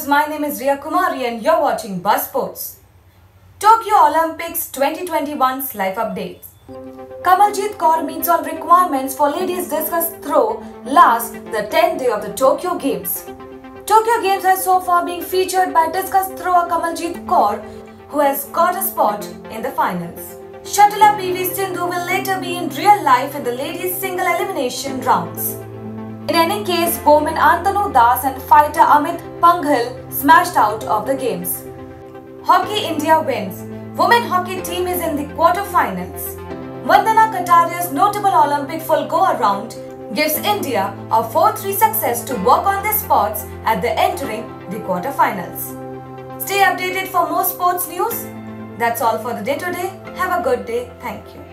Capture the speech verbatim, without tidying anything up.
my name is Riya Kumari and you're watching Buzz Sports. Tokyo Olympics twenty twenty-one's live updates. Kamaljeet Kaur meets all requirements for ladies discus throw last the tenth day of the Tokyo Games. Tokyo Games has so far been featured by discus thrower Kamaljeet Kaur, who has got a spot in the finals. Shuttler P V Sindhu will later be in real life in the ladies single elimination rounds. In any case, bowman Antanu Das and fighter Amit Panghal smashed out of the games. Hockey India wins. Women hockey team is in the quarter-finals. Vandana Kataria's notable Olympic full go-around gives India a four three success to work on their spots at the entering the quarter-finals. Stay updated for more sports news. That's all for the day today. Have a good day. Thank you.